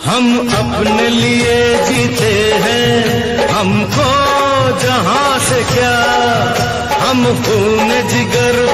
हम अपने लिए जीते हैं, हमको जहां से क्या, हम खून जिगर